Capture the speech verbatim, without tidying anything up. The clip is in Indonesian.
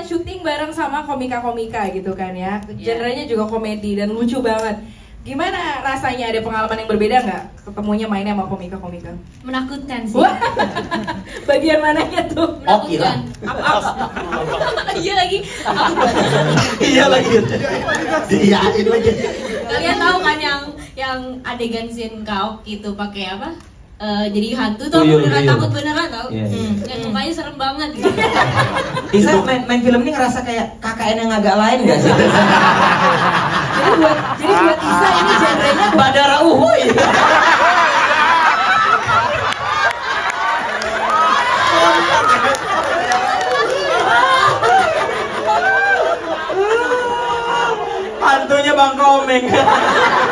syuting bareng sama komika-komika gitu kan ya. Genrenya juga komedi dan lucu banget. Gimana rasanya, ada pengalaman yang berbeda nggak ketemunya mainnya sama komika-komika? Menakutkan sih. Wah, bagian mananya tuh? Menakutkan. Iya lagi. Iya lagi. Iya itu lagi. Kalian tahu kan yang yang adegan scene kaok gitu pakai apa? Uh, jadi hantu tuh Tuyul, beneran tuyul. takut beneran tau? Iya, iya. Hmm. Dan mukanya serem banget gitu. Bisa main, main film ini ngerasa kayak K K N yang agak lain gak sih? Jadi buat jadi buat Isa ini genrenya Badara Uhuy. Hantunya Bang Komeng.